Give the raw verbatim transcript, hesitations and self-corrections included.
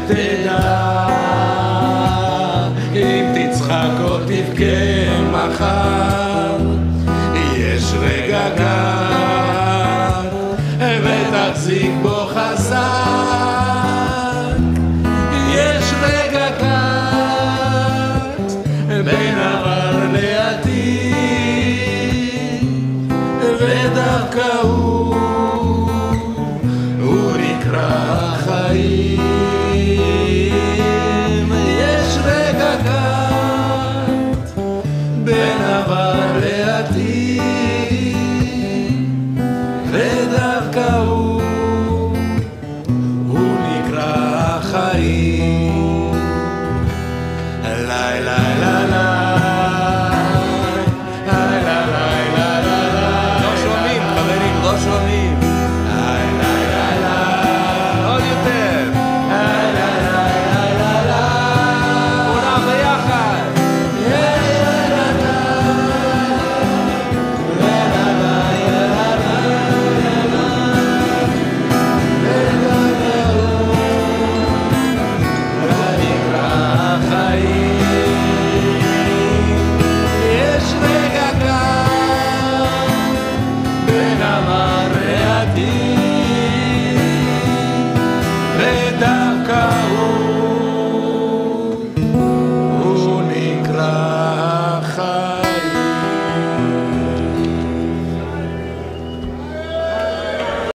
תדע אם תצחק או תבכה מחר, יש רגע גר ותחזיק בו חזק, יש רגע קט בין עבר לעתיד, ודווקא הוא, הוא נקרא חיים.